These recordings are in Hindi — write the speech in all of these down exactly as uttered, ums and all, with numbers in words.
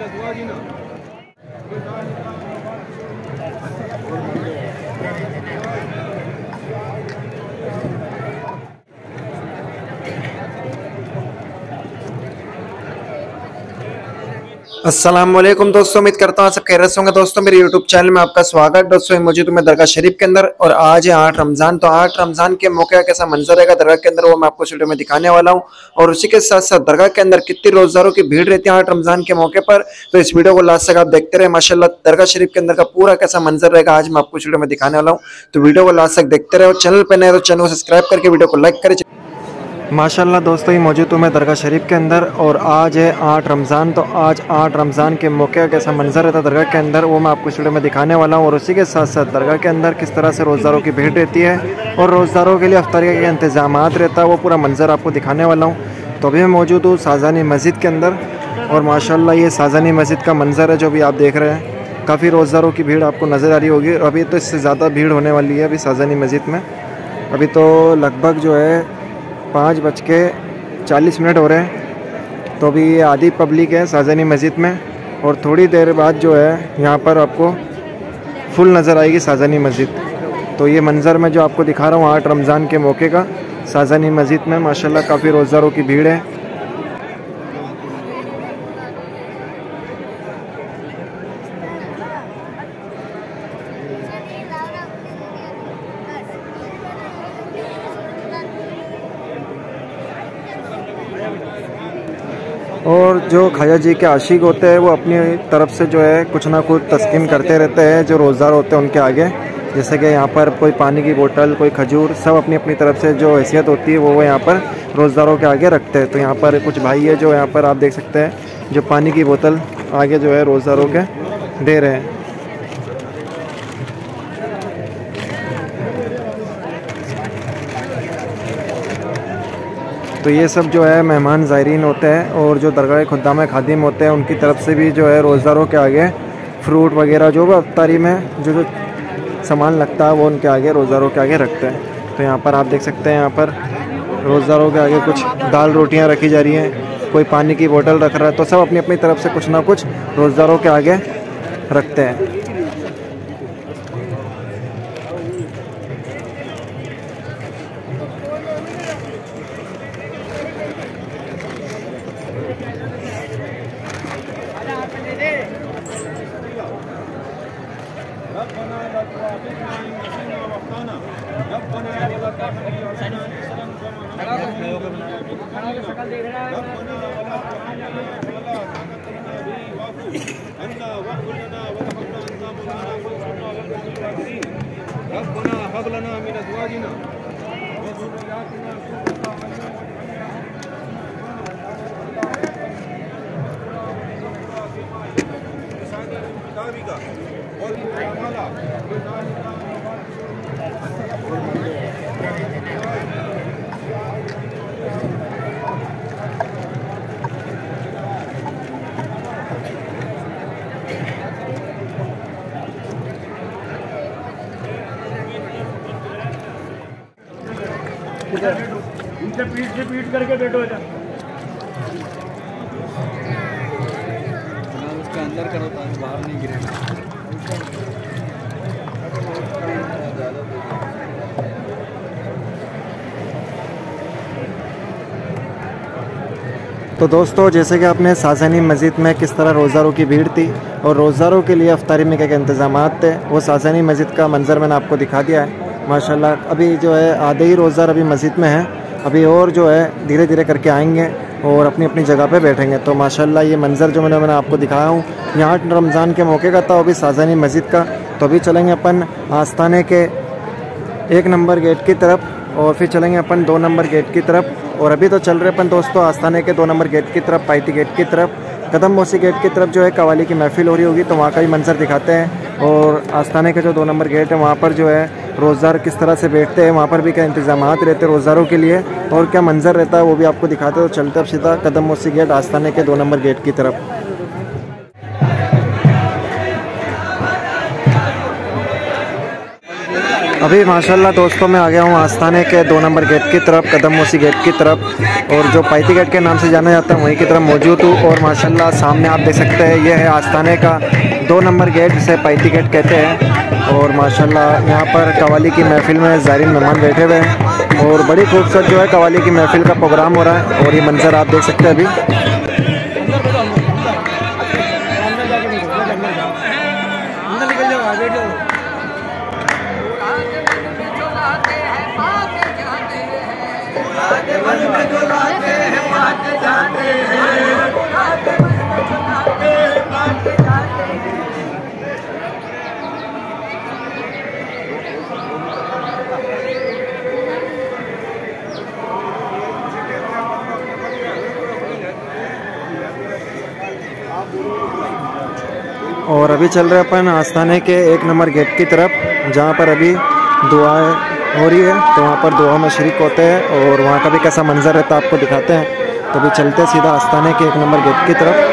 अस्सलाम वालेकुम दोस्तों, उम्मीद करता हूँ सब खैरियत से होंगे। दोस्तों मेरे यूट्यूब चैनल में आपका स्वागत। दोस्तों मौजूद हूँ मैं दरगाह शरीफ के अंदर और आज है आठ रमज़ान। तो आठ रमज़ान के मौके का कैसा मंजर रहेगा दरगाह के अंदर वो मैं आपको इस वीडियो में दिखाने वाला हूँ। और उसी के साथ साथ दरगाह के अंदर कितनी रोज़दारों की भीड़ रहती है आठ रमज़ान के मौके पर, तो इस वीडियो को लास्ट तक आप देखते रहे। माशाल्लाह दरगाह शरीफ के अंदर का पूरा कैसा मंजर रहेगा आज मैं आपको इस वीडियो में दिखाने वाला हूँ। तो वीडियो को लास्ट तक देखते रहे और चैनल पर नए तो चैनल को सब्सक्राइब करके वीडियो को लाइक करें। माशाल्लाह दोस्तों ये मौजूद हूँ मैं दरगाह शरीफ के अंदर और आज है आठ रमज़ान। तो आज आठ रमज़ान के मौके का कैसा मंजर रहता है दरगाह के अंदर वो मैं आपको इस वीडियो में दिखाने वाला हूँ। और उसी के साथ साथ दरगाह के अंदर किस तरह से रोज़दारों की भीड़ रहती है और रोज़दारों के लिए अफ्तारी के इंतजाम रहता है वो पूरा मंजर आपको दिखाने वाला हूँ। तो अभी मैं मौजूद हूँ साज़ानी मस्जिद के अंदर और माशाल्लाह ये साज़ानी मस्जिद का मंजर है जो भी आप देख रहे हैं। काफ़ी रोज़दारों की भीड़ आपको नज़र आ रही होगी। अभी तो इससे ज़्यादा भीड़ होने वाली है अभी साज़ानी मस्जिद में। अभी तो लगभग जो है पाँच बज के चालीस मिनट हो रहे हैं। तो अभी ये आधी पब्लिक है साज़ानी मस्जिद में और थोड़ी देर बाद जो है यहाँ पर आपको फुल नज़र आएगी साज़ानी मस्जिद। तो ये मंज़र मैं जो आपको दिखा रहा हूँ आठ रमज़ान के मौके का साज़ानी मस्जिद में माशाल्लाह काफ़ी रोज़दारों की भीड़ है। और जो ख्वाजा जी के आशिक होते हैं वो अपनी तरफ से जो है कुछ ना कुछ तस्कीन करते रहते हैं जो रोज़दार होते हैं उनके आगे। जैसे कि यहाँ पर कोई पानी की बोतल, कोई खजूर, सब अपनी अपनी तरफ से जो हैसियत होती है वो वो यहाँ पर रोज़दारों के आगे रखते हैं। तो यहाँ पर कुछ भाई है जो यहाँ पर आप देख सकते हैं जो पानी की बोतल आगे जो है रोज़दारों के दे रहे हैं। तो ये सब जो है मेहमान ज़ायरीन होते हैं और जो दरगाह खुद्दाम खादिम होते हैं उनकी तरफ से भी जो है रोज़दारों के आगे फ्रूट वगैरह जो भी अफ्तारी में जो जो सामान लगता है वो उनके आगे रोज़दारों के आगे रखते हैं। तो यहाँ पर आप देख सकते हैं यहाँ पर रोज़दारों के आगे कुछ दाल रोटियाँ रखी जा रही हैं, कोई पानी की बोतल रख रहा है। तो सब अपनी अपनी तरफ से कुछ ना कुछ रोज़दारों के आगे रखते हैं। इनसे पीट से पीट करके बैठो इधर। उसके अंदर करो ताकि बाहर नहीं गिरेगा। तो दोस्तों जैसे कि आपने साज़ानी मस्जिद में किस तरह रोज़दारों की भीड़ थी और रोज़दारों के लिए अफ्तारी में क्या क्या इंतजाम थे वो साज़ानी मस्जिद का मंजर मैंने आपको दिखा दिया है। माशाल्लाह अभी जो है आधे ही रोज़दार अभी मस्जिद में हैं, अभी और जो है धीरे धीरे करके आएंगे और अपनी अपनी जगह पे बैठेंगे। तो माशाल्लाह ये मंज़र जो मैंने मैंने आपको दिखाया हूँ यहाँ आठ रमज़ान के मौके का था अभी साज़ानी मस्जिद का। तो अभी चलेंगे अपन आस्थाने के एक नंबर गेट की तरफ और फिर चलेंगे अपन दो नंबर गेट की तरफ। और अभी तो चल रहे अपन दोस्तों आस्थाने के दो नंबर गेट की तरफ, पाइती गेट की तरफ। कदम मोसी गेट की तरफ जो है कवाली की महफिल हो रही होगी तो वहाँ का भी मंजर दिखाते हैं। और आस्थाने के जो दो नंबर गेट है वहाँ पर जो है रोज़दार किस तरह से बैठते हैं, वहाँ पर भी क्या इंतजाम रहते हैं रोज़दारों के लिए और क्या मंजर रहता है वो भी आपको दिखाते हैं। तो चलते अब सीधा कदम मोसी गेट आस्थाने के दो नंबर गेट की तरफ। अभी माशाल्लाह दोस्तों मैं आ गया हूँ आस्थाने के दो नंबर गेट की तरफ, कदम मोसी गेट की तरफ, और जो पाइती गेट के नाम से जाना जाता है वहीं की तरफ मौजूद हूँ। और माशाल्लाह सामने आप देख सकते हैं ये है आस्थाने का दो नंबर गेट, जिसे पाइती गेट कहते हैं। और माशाल्लाह यहाँ पर कवाली की महफ़िल में ज़ायरीन मेहमान बैठे हुए हैं और बड़ी खूबसूरत जो है कवाली की महफ़िल का प्रोग्राम हो रहा है। और ये मंज़र आप देख सकते हैं अभी। और अभी चल रहे अपन आस्थाने के एक नंबर गेट की तरफ, जहाँ पर अभी दुआएं हो रही है, तो वहाँ पर दुआ में शरीक होते हैं और वहाँ का भी कैसा मंजर रहता है आपको दिखाते हैं। तो अभी चलते हैं सीधा आस्थाने के एक नंबर गेट की तरफ।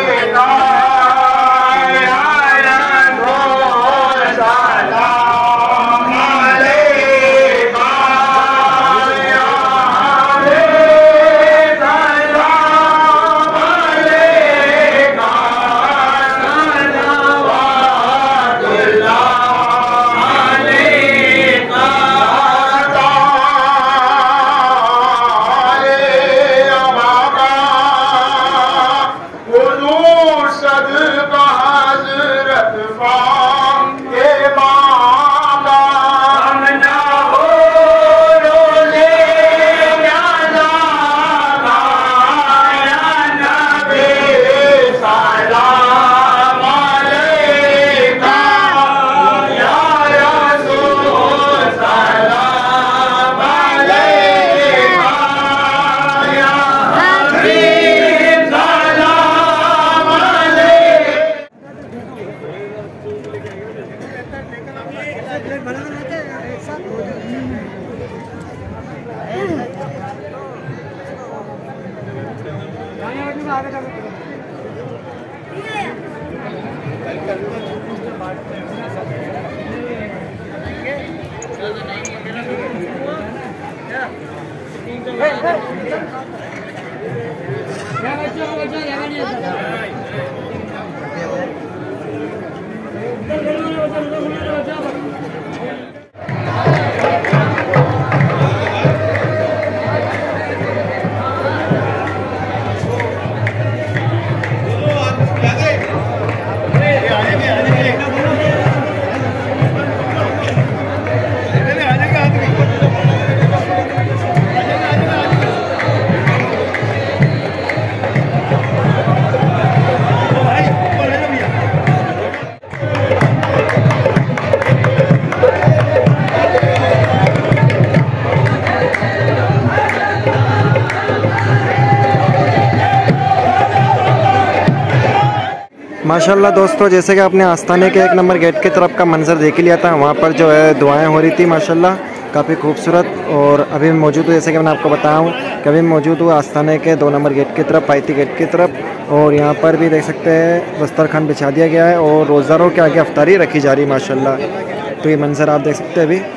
माशाल्लाह दोस्तों, जैसे कि आपने आस्थाने के एक नंबर गेट की तरफ का मंजर देख लिया था, वहाँ पर जो है दुआएं हो रही थी माशाल्लाह काफ़ी खूबसूरत। और अभी मौजूद हूँ, जैसे कि मैंने आपको बताया हूँ कि अभी मौजूद हूँ आस्थाने के दो नंबर गेट की तरफ, पाइती गेट की तरफ। और यहाँ पर भी देख सकते हैं दस्तरखान बिछा दिया गया है और रोज़ारों के आगे अफ्तारी रखी जा रही है माशाल्लाह। तो ये मंजर आप देख सकते हैं अभी।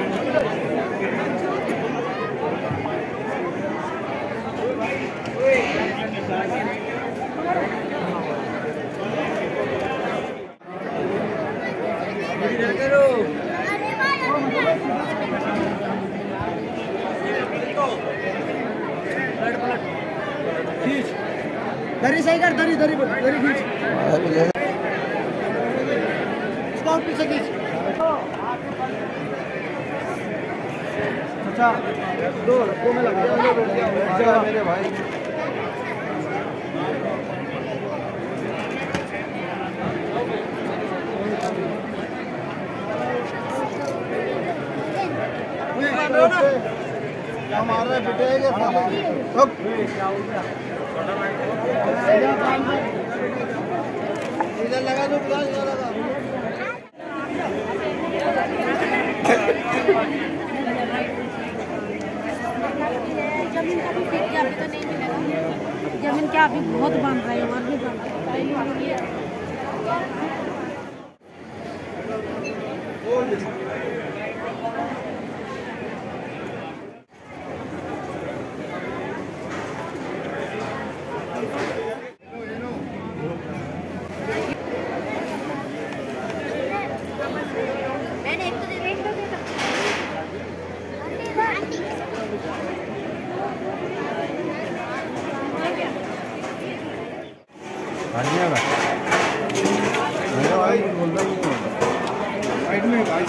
दरी सही कर, दरी दरी दरी खींच, इसको पीछे खींच। अच्छा दो दो में लग गया मेरे भाई। हमारा पिटेगा सब इधर लगा दो, इधर लगा। जमीन का भी फिर क्या, अभी तो नहीं मिलेगा। जमीन क्या अभी बहुत बन रहा है और भी बन रहा है।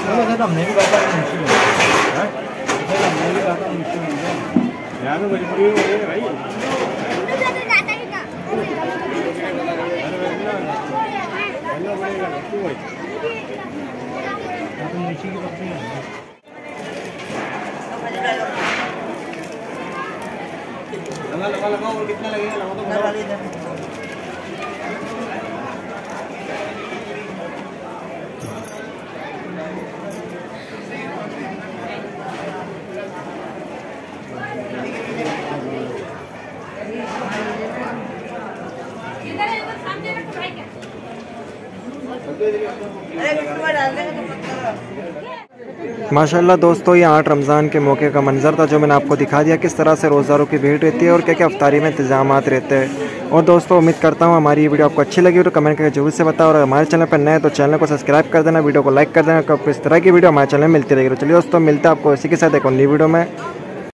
हमने भी कहा था मुश्किल है, हमने भी कहा था मुश्किल है, यहाँ तो मजबूरी हो गई भाई। लगा लगा लगा और कितना लगेगा लगा तो लगा लीजिए। माशाल्लाह दोस्तों, ये आठ रमज़ान के मौके का मंजर था जो मैंने आपको दिखा दिया किस तरह से रोज़ारों की भीड़ रहती है और क्या क्या अफ्तारी में इंतजामात रहते हैं। और दोस्तों उम्मीद करता हूँ हमारी ये वीडियो आपको अच्छी लगी हो तो कमेंट करके जरूर से बताओ, और हमारे चैनल पर नए हैं तो चैनल को सब्सक्राइब कर देना, वीडियो को लाइक कर देना। आपको इस तरह की वीडियो हमारे चैनल में मिलती रहेगी। तो चलिए दोस्तों, मिलते हैं आपको इसी के साथ एक और नई वीडियो में।